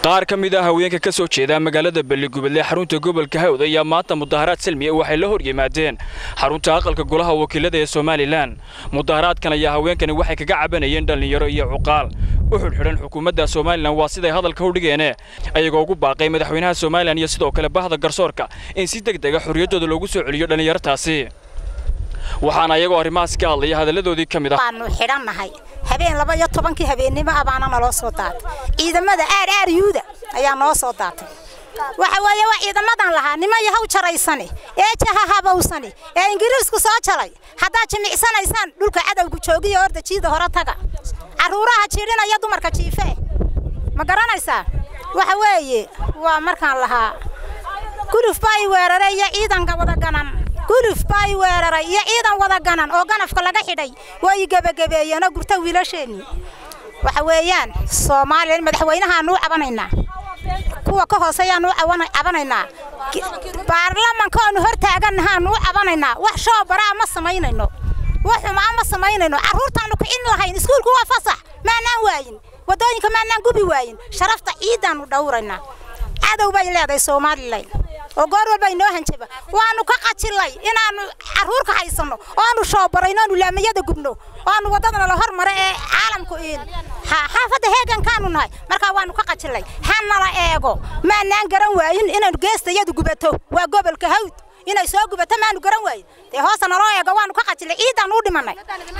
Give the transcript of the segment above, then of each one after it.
qaar ka mid ah haweenka ka soo jeeda magaalada Balligubadle xarunta gobolka Hawd ayaa maanta mudaharaad salmi ah waxay la hor yimaadeen xarunta aqalka golaha wakiilada ee Soomaaliland. Mudaharaadkan ayaa haweenkani waxay kaga cabanayeen dhalinyaro iyo cuqaal u xidhan xukuumadda Soomaaliland waa siday hadalka u dhigeen ayagoo ugu baaqay madaxweynaha Soomaaliland iyo sidoo kale bahda garsoorka in si degdeg ah xorriyadooda loogu soo celiyo dhalinyartaasi. waxaana ayagoo arrimahaas ka hadlaya hadaladoodii ka mid ah aanu xidhannahay habeen 12 habeenimo abaana naloo soo daatay ciidamada RRUda ayaa noo soo daatay waxa weeye waa ciidamadan lahaa nimay haw jaraysane ee jaha habawsane ee ingiriisku soo jalay hadaa jimicsanaysan dhulka cadawgu joogiyo ordajiida hore taga caruuraha jirinaya dumarka jiife ma garanaysaa waxa weeye waa markaan lahaa guluf bay weeraray ciidanka wada ganan guluf bay weeraray ciidan wada ganan oo ganafka laga xidhay way gabagabeeyeen gurta wiilasheeni waxa weeyaan Soomaaliland madaxweynaha aanu cabanayna kuwa ka hooseeyaan u cabanayna baarlamaanka aanu hortaaganaha aanu cabanayna wax soo baraa ma samaynayno wax ma samaynayno caruurtaanu ku in lahayn iskuulku waa fasax maanaan waayin wadooyinka maanaan gubi waayin sharafta ciidan u dhawrayna cadow bay leedahay Soomaaliland oo goor walba inoo hanjaba waanu ka qajilay inaanu caruurka haysano oo aanu soo barayno laamayada gubno oo aanu wadadana la hormaray ee caalamku xaafada heegan kaanu nahay marka waanu ka qajilay hanala eego maanaan garan waayin inaanu geestayadu gubato waa gobolka Hawd inay soo gubato maanu garan waayin ee hoosana loo eego waanu ka qajilay ciidan u dhimanay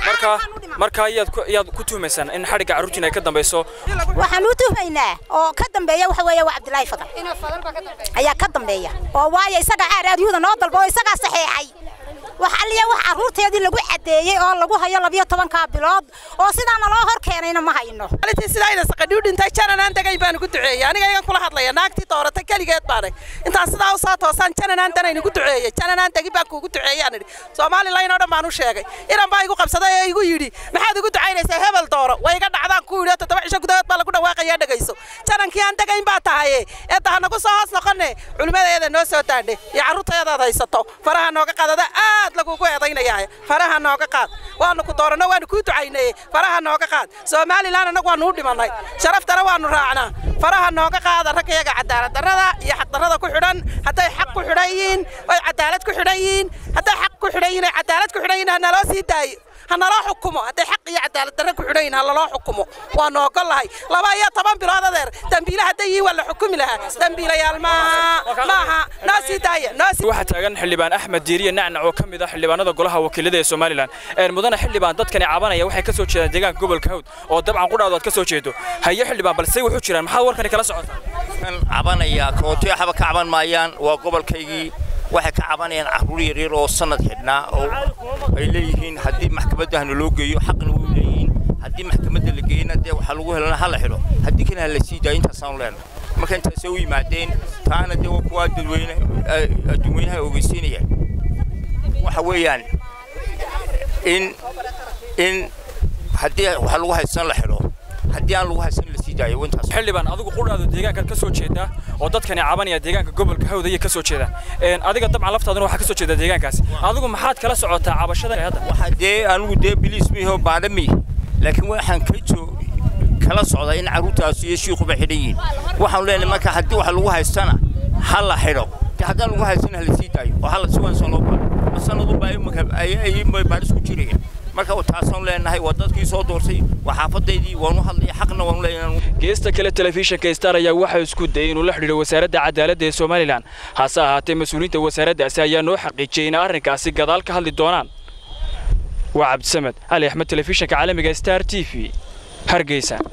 marka ayaad ku tuumaysan in xariga caruurtina ay ka dambayso waxaan u tuumaynaa oo ka dambeeya waxa weeye waa Cabdilaahi Fadal ayaa ka dambeeya oo waayo isaga RRUda noo dalbo isaga saxeexay waxa liya wax caruurteedii lagu cadeeyay oo lagu hayo 12 bilood oo sidaana loo hor keenayna ma hayno haltii sidayna saqadii dhintay jananaan tagay baan ku duceeyay aniga ayaan kula hadlaya naagtii doorata kaligeed baan inta sidaa u soo toosan jananaan danayna ku duceeyay jananaan tagi baan ku duceeyay aan Soomaaliland oo dhamaan u sheegay inaan baa igu qabsaday ee igu yiri maxaad igu ducaynaysaa hebel dooro way iga dhacdaan ku yiri 7 cisho gudahood baa lagu dhawaaqaya dhagayso janankii aan tagayn baa tahay ee taana ku soo hoos noqonay culimadeeda noo soo taadhay iyo caruurteeda haysato faraha nooga qadada lagu eedaynayay faraha nooga qaad waanu ku doorano waanu ku ducaynay faraha nooga qaad Soomaaliland anagu waanu u dhimanay sharaftana waanu raacnaa faraha nooga qaad ragayga cadaalad darrada iyo xaq darrada ku xidhan haday xaq ku xidhayin way cadaalad ku xidhayin haday xaq ku xidhayin cadaalad ku xidhayin hana loo sii daayo hana loo xukumo haday xaq iyo cadaalad darro ku xidhayin hana loo xukumo waanu ogolahay 12 bilood adeer dambiilaha haday wala xukumi lahaa dambiilayaal maaha naasi daaya naasi waxa taagan xildhibaan Axmed Diiriye Nacnac oo kamid ah xildhibaanada golaha wakiilada ee Soomaaliland mudana xildhibaan dadkani cabanaya waxay ka soo jeedaan deegaanka gobolka Hawd oo dabcan qudhaad ka soo jeedo haye xildhibaan balse wuxuu jiraan maxaa warkani kala socotaa kan cabanaya koontiyo xaba ka caban maayaan waa gobolkaygii waxay ka cabanayaan caruur yaryar oo sanad xidhnaa oo ay leeyihiin haddii maxkamadda loo geeyo xaqna u leeyihiin haddii maxkamadda la geeyna dee waxa lagu helana hal xidho haddii kana la sii daayo intaas aan leenahay marka intaas ay u yimaadeen taana dee kuwa dadweynaha ogeysiinaya waxa weeyaan in haddii waxa lagu haysan la xidho haddii aan lagu haysan la sii daayo intaas xildhibaan adigu qudhaado deegaanka ka soo jeeda oo dadkani cabanaya deegaanka gobolka Hawd ay ka soo jeeda adiga dabcan laftaaduna waxa ka soo jeeda deegaankaas adigu maxaad kala socotaa cabashada hadda waxa dee anigu dee biliis miho baadami laakiin waxaan kala socdaa in caruurtaas iyo shiiquba xidhayin waxaan leenahay marka haddii wax lagu haystana hal la xidho haddii lagu haystana la sii daayo oo hal siwan soo loo baaro sanadu baa ay baaris ku jireen marka uu taasan leenahay wadadkii soo doorsay waxaafadeedii waanu hadlay xaqna waanu leenahay geesta kale telefishinka Star ayaa waxa isku dayay inuu la xiriiro wasaaradda cadaaladda ee Soomaaliland hase ahaatee mas'uuliyiinta wasaaraddaasi ayaa noo xaqiijiyay in arrinkaasi gadaal ka hadli doonaan waa Cabdi Samad Ali Axmed telefishinka caalamiga Star TV Hargeysa.